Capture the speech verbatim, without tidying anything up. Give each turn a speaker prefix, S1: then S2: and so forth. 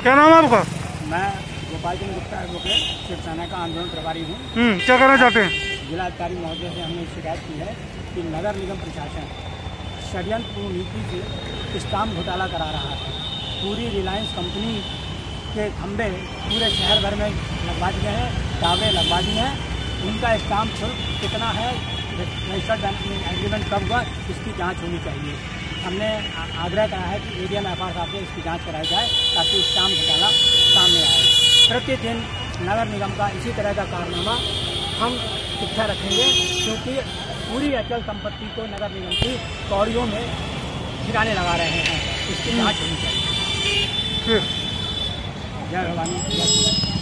S1: क्या नाम है आपका?
S2: मैं गोपाल चंद्र गुप्ता एडवोकेट शिवसेना का आंदोलन प्रभारी हूँ।
S1: क्या करना चाहते हैं?
S2: जिलाधिकारी महोदय से हमने शिकायत की है कि नगर निगम प्रशासन षड्यंत्र नीति से स्टाम्प घोटाला करा रहा है। पूरी रिलायंस कंपनी के खंभे पूरे शहर भर में लगवा दिए हैं, दावे लगवा दिए हैं। उनका स्टाम्प शुल्क कितना है, रजिस्टर्ड एग्रीमेंट कब हुआ, इसकी जांच होनी चाहिए। हमने आग्रह करा है कि एडीएम एफ आर साहब से इसकी जांच कराई जाए ताकि स्टाम्प घोटाला सामने आए। प्रतिदिन नगर निगम का इसी तरह का कारनामा हम इकट्ठा रखेंगे, क्योंकि पूरी अचल संपत्ति को नगर निगम की कौड़ियों में ठिकाने लगा रहे हैं। इसकी जांच होनी चाहिए। जय भवानी।